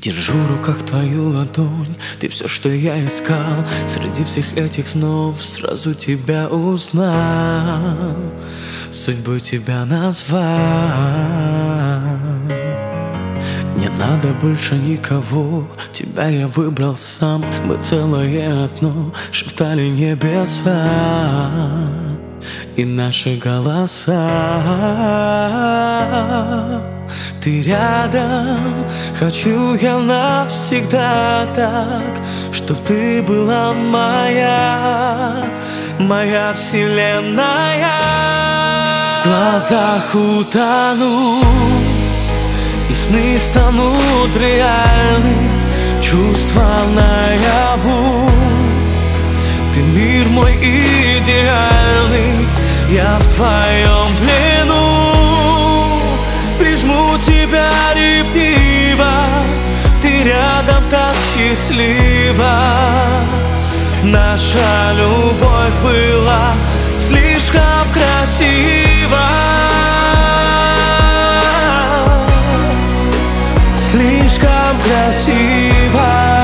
Держу в руках твою ладонь, ты все, что я искал. Среди всех этих снов сразу тебя узнал, судьбой тебя назвал. Не надо больше никого, тебя я выбрал сам. Мы целое одно, шептали небеса и наши голоса. Ты рядом, хочу я навсегда так, чтоб ты была моя, моя вселенная. В глазах утону, и сны станут реальны, чувства наяву. Ты мир мой идеальный, я в твоем плену. Прижму тебя ревниво, ты рядом так счастлива. Наша любовь была слишком красива, слишком красива.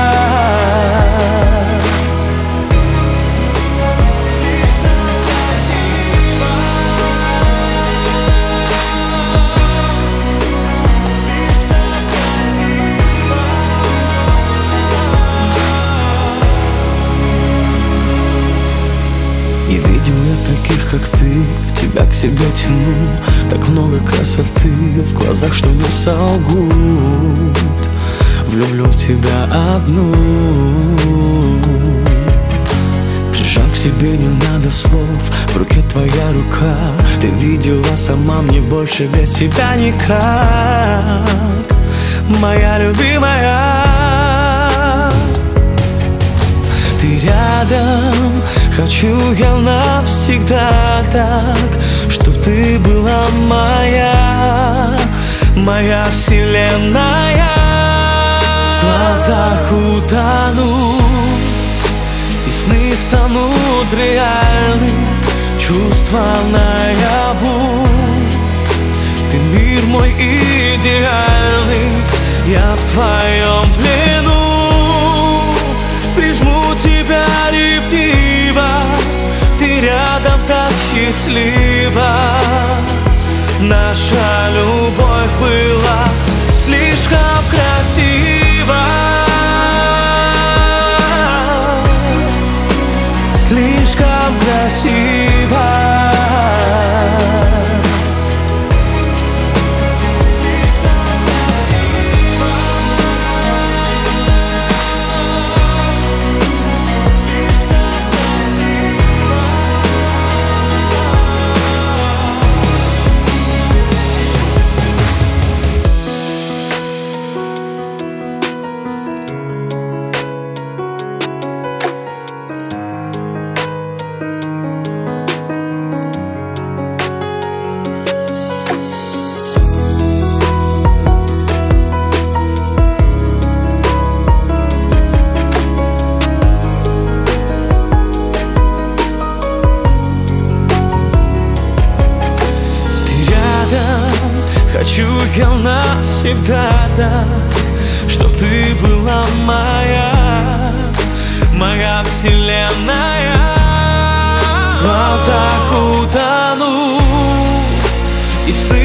Не видел я таких, как ты, тебя к себе тяну. Так много красоты в глазах, что не солгут. Влюблю в тебя одну. Прижал к себе, не надо слов, в руке твоя рука. Ты видела сама, мне больше без тебя никак, моя любимая. Ты рядом, хочу я навсегда так, чтоб ты была моя, моя вселенная. В глазах утону, и сны станут реальны, чувства наяву. Ты мир мой идеальный, я в твоем плену. Прижму тебя ревниво, ты рядом так счастлива. Наша любовь была слишком красива, слишком красива. Хочу я навсегда так, чтоб ты была моя, моя вселенная. В глазах утону, и сны